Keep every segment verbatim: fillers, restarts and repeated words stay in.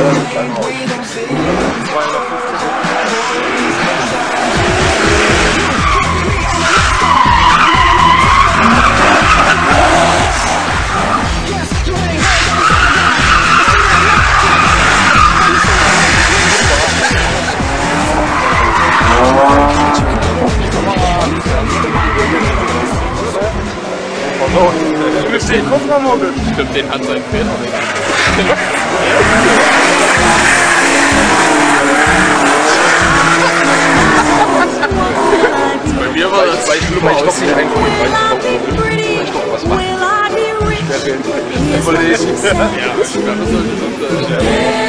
Stimmt, den hat sein Pferd. Bei mir war das zwei schlimmer aus. Ich glaube, ich glaube, was machen. Überlesen. Ja, sogar was soll das sein?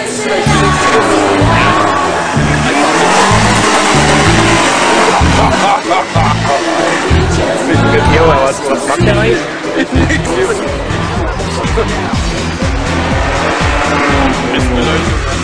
Mit mir oder was? Was macht der eigentlich? Nichts.